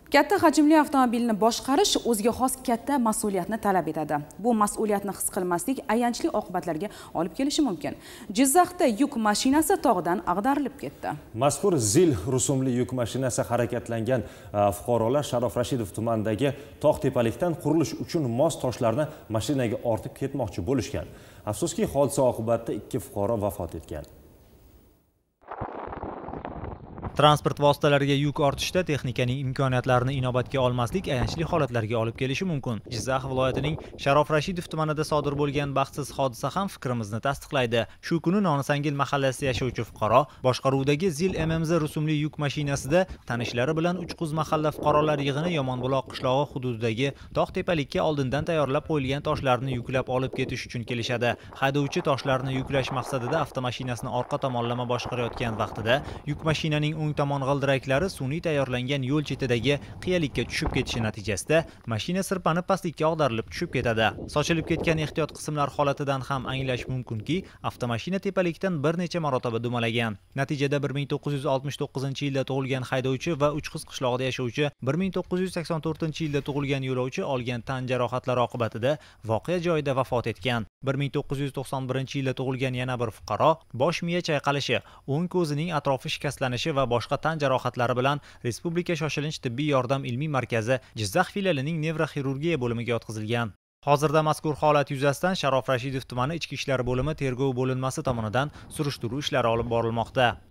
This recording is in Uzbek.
Katta hajmli avtomobilni boshqarish o'ziga xos katta mas'uliyatni talab etadi. Bu mas'uliyatni his qilmaslik ayanchli oqibatlarga olib kelishi mumkin. Jizzaxda yuk mashinasi tog'dan ag'darilib ketdi. Mazkur ZIL rusumli yuk mashinasi harakatlangan fuqarolar Sharof Rashidov tumanidagi tog' tepalikdan qurilish uchun mos toshlarni mashinaga ortib ketmoqchi bo'lishgan. Afsuski, hodisa oqibatida 2 fuqaro vafot etgan. Transport vositalariga yuk ortishda texnikaning imkoniyatlarini inobatga olmaslik ayanchli holatlarga olib kelishi mumkin. Jizzax viloyatining Sharof Rashidov tumanida sodir bo'lgan baxtsiz hodisa ham fikrimizni tasdiqlaydi. Shu kuni Nonisangil mahallasida yashovchi fuqaro boshqaruvidagi ZIL MMZ rusumli yuk mashinasida tanishlari bilan Uchquz mahalla fuqarolar yig'ini Yomonbuloq qishlog'i hududidagi tog' tepalikka oldindan tayyorlab qo'yilgan toshlarni yuklab olib ketish uchun kelishadi. Haydovchi toshlarni yuklash maqsadida avtomashinasini orqa tomonlama boshqarayotgan vaqtida yuk mashinaning o'ng tomon g'ildiraklari sun'iy tayyorlangan yo'l chetidagi qiyalikka tushib ketishi natijasida mashina sirpanib pastlikka ag'darilib tushib ketadi. Sochilib ketgan ehtiyot qismlar holatidan ham anglash mumkinki, avtomashina tepalikdan bir necha marotaba dumalagan. Natijada 1969-yilda tug'ilgan haydovchi va Uchquz qishlog'ida yashovchi 1984-yilda tug'ilgan yo'lovchi olgan tan jarohatlari oqibatida voqea joyida vafot etgan. 1991-yilda tug'ilgan yana bir fuqaro bosh miya chayqalishi, o'ng ko'zining atrofi shikastlanishi va boshqa tan jarohatlari bilan Respublika shoshilinch tibbiy yordam ilmiy markazi Jizzax filialining nevroxirurgiya bo'limiga yotqizilgan. Hozirda mazkur holat yuzasidan Sharof Rashidov tumani Ichki ishlar bo'limi tergov bo'linmasi tomonidan surishtiruv ishlari olib borilmoqda.